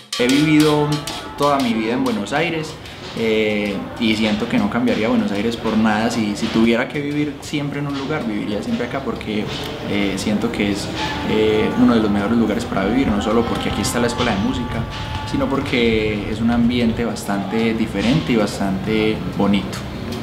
He vivido toda mi vida en Buenos Aires y siento que no cambiaría Buenos Aires por nada. Si tuviera que vivir siempre en un lugar, viviría siempre acá porque siento que es uno de los mejores lugares para vivir, no solo porque aquí está la escuela de música, sino porque es un ambiente bastante diferente y bastante bonito.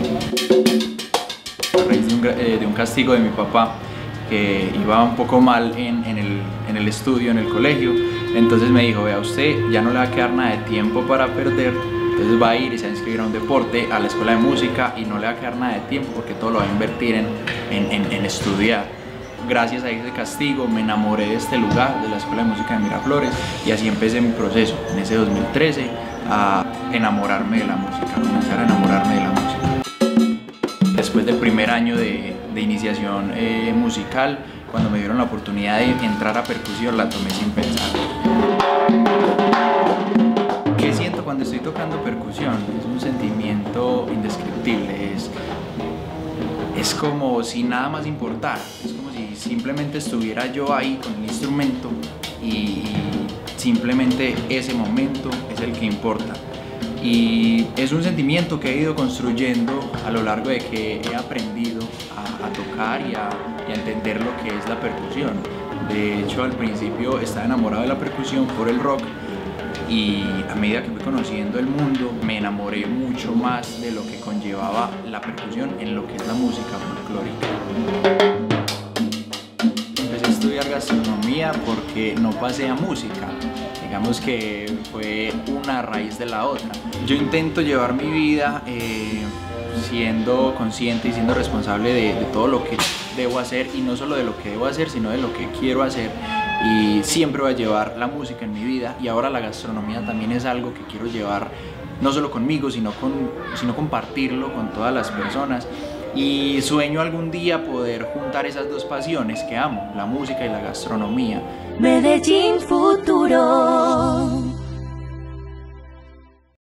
A raíz de un castigo de mi papá, que iba un poco mal en el estudio, en el colegio, entonces me dijo: vea, usted ya no le va a quedar nada de tiempo para perder, entonces va a ir y se va a inscribir a un deporte, a la escuela de música, y no le va a quedar nada de tiempo porque todo lo va a invertir en estudiar. Gracias a ese castigo me enamoré de este lugar, de la Escuela de Música de Miraflores, y así empecé mi proceso en ese 2013 a enamorarme de la música, a comenzar a enamorarme de la música. Después del primer año de iniciación musical, cuando me dieron la oportunidad de entrar a percusión, la tomé sin pensar. ¿Qué siento cuando estoy tocando percusión? Es un sentimiento indescriptible, es como si nada más importara, es como si simplemente estuviera yo ahí con el instrumento y simplemente ese momento es el que importa. Y es un sentimiento que he ido construyendo a lo largo de que he aprendido a tocar y a entender lo que es la percusión. De hecho, al principio estaba enamorado de la percusión por el rock, y a medida que fui conociendo el mundo me enamoré mucho más de lo que conllevaba la percusión en lo que es la música folclórica. Empecé a estudiar gastronomía porque no pasé a música. Digamos que fue una raíz de la otra. Yo intento llevar mi vida siendo consciente y siendo responsable de todo lo que debo hacer, y no solo de lo que debo hacer, sino de lo que quiero hacer. Y siempre voy a llevar la música en mi vida, y ahora la gastronomía también es algo que quiero llevar no solo conmigo, sino compartirlo con todas las personas. Y sueño algún día poder juntar esas dos pasiones que amo, la música y la gastronomía. Medellín Futuro.